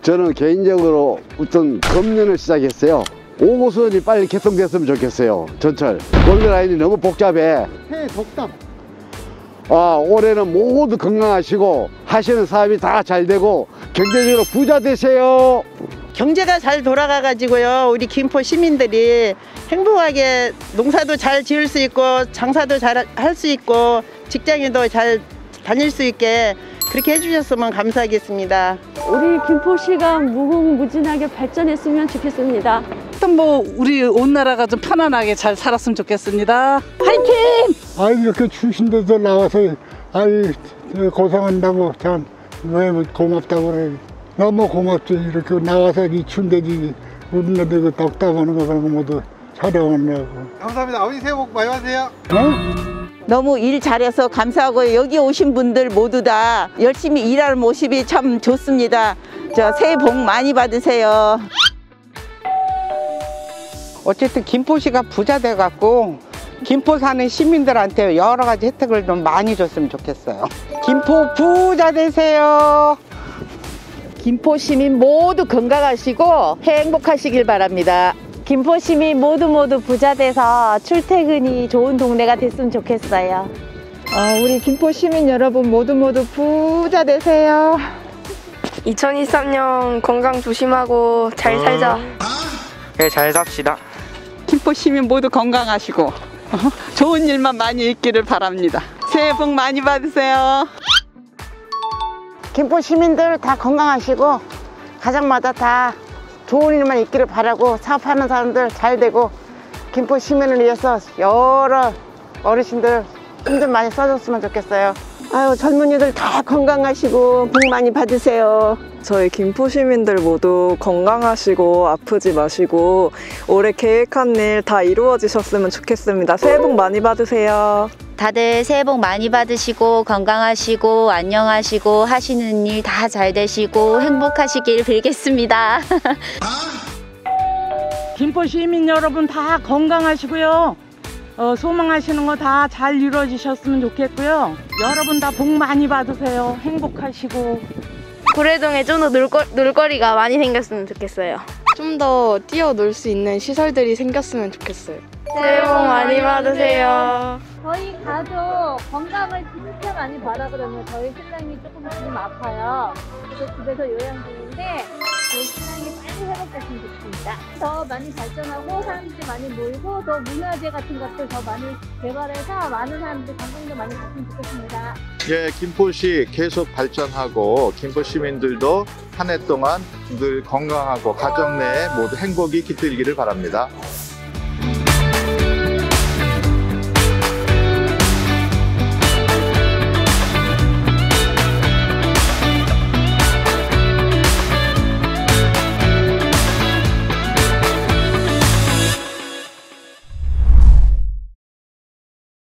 저는 개인적으로 어떤 검연을 시작했어요. 5호선이 빨리 개통됐으면 좋겠어요. 전철 골드라인이 너무 복잡해. 새해 덕담. 올해는 모두 건강하시고 하시는 사업이 다 잘 되고 경제적으로 부자 되세요. 경제가 잘 돌아가 가지고요, 우리 김포 시민들이 행복하게 농사도 잘 지을 수 있고 장사도 잘 할 수 있고 직장에도 잘 다닐 수 있게 그렇게 해주셨으면 감사하겠습니다. 우리 김포시가 무궁무진하게 발전했으면 좋겠습니다. 일단 우리 온 나라가 좀 편안하게 잘 살았으면 좋겠습니다. 화이팅! 이렇게 추신데도 나와서 고생한다고 참 왜 고맙다고 그래. 너무 고맙지. 이렇게 나와서 이 춘대지 우리네들 덕담하는 거 그런 거 모두 촬영하려고. 감사합니다. 아버지 새해 복 많이 받으세요. 너무 일 잘해서 감사하고 여기 오신 분들 모두 다 열심히 일하는 모습이 참 좋습니다. 새해 복 많이 받으세요. 어쨌든 김포시가 부자 돼갖고 김포 사는 시민들한테 여러 가지 혜택을 좀 많이 줬으면 좋겠어요. 김포 부자 되세요. 김포 시민 모두 건강하시고 행복하시길 바랍니다. 김포 시민 모두 부자 돼서 출퇴근이 좋은 동네가 됐으면 좋겠어요. 우리 김포 시민 여러분 모두 부자 되세요. 2023년 건강 조심하고 잘 살자. 네, 잘 삽시다. 김포 시민 모두 건강하시고 좋은 일만 많이 있기를 바랍니다. 새해 복 많이 받으세요. 김포 시민들 다 건강하시고 가정마다 다 좋은 일만 있기를 바라고 사업하는 사람들 잘 되고 김포 시민을 위해서 여러 어르신들 힘 좀 많이 써줬으면 좋겠어요. 젊은이들 다 건강하시고 복 많이 받으세요. 저희 김포 시민들 모두 건강하시고 아프지 마시고 올해 계획한 일 다 이루어지셨으면 좋겠습니다. 새해 복 많이 받으세요. 다들 새해 복 많이 받으시고 건강하시고 안녕하시고 하시는 일 다 잘 되시고 행복하시길 빌겠습니다. 김포 시민 여러분 다 건강하시고요. 소망하시는 거 다 잘 이루어지셨으면 좋겠고요. 여러분 다 복 많이 받으세요. 행복하시고. 구례동에 좀 더 놀거리가 많이 생겼으면 좋겠어요. 좀 더 뛰어놀 수 있는 시설들이 생겼으면 좋겠어요. 새해 복 많이 받으세요. 저희 가족 건강을 진짜 많이 바라 그러면 저희 신랑이 조금 아파요. 그래서 집에서 요양 중인데 저희 신랑이 빨리 회복됐으면 좋겠습니다. 더 많이 발전하고 사람들이 많이 모이고 더 문화재 같은 것들 더 많이 개발해서 많은 사람들이 관광도 많이 갔으면 좋겠습니다. 예, 김포시 계속 발전하고 김포 시민들도 한 해 동안 늘 건강하고 가정 내에 모두 행복이 깃들기를 바랍니다.